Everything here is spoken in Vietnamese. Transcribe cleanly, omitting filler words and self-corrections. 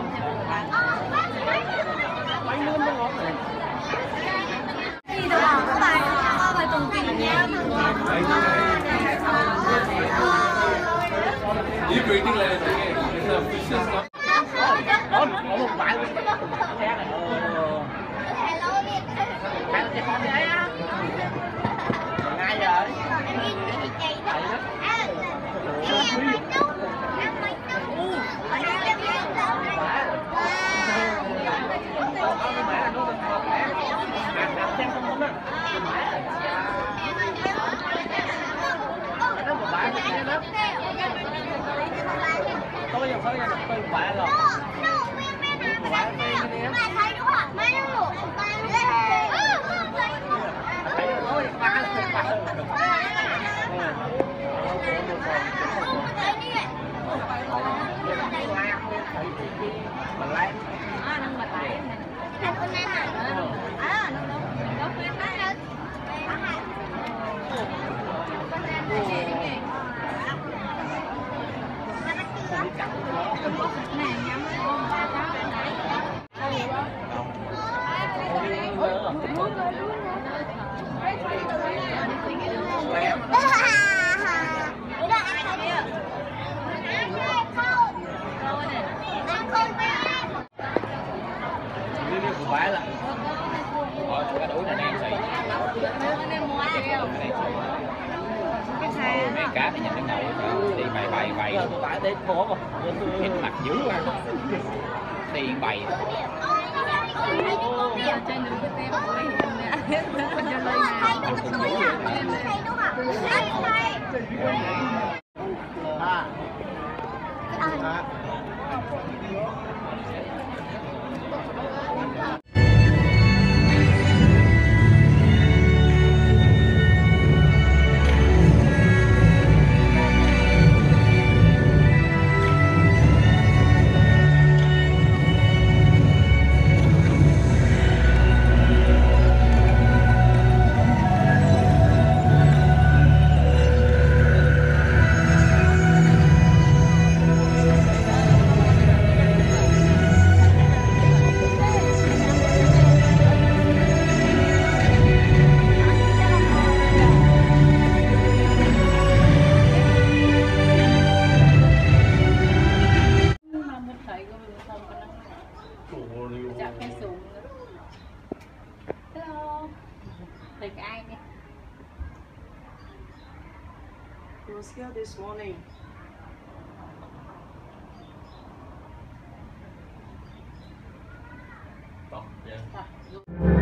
bánh luôn nó ngon này. Đi đâu có bài tuần tiền nha. Chỉ reading là có một bạn hai cái con đấy á ngay rồi tôi giờ sao giờ tôi phải rồi phải là cái đuổi này đang xì mấy cá thì nhìn cái ngầu đi bày phải để khổ mà hít mặt dữ quá đi bày It was here this morning. Stop, yeah.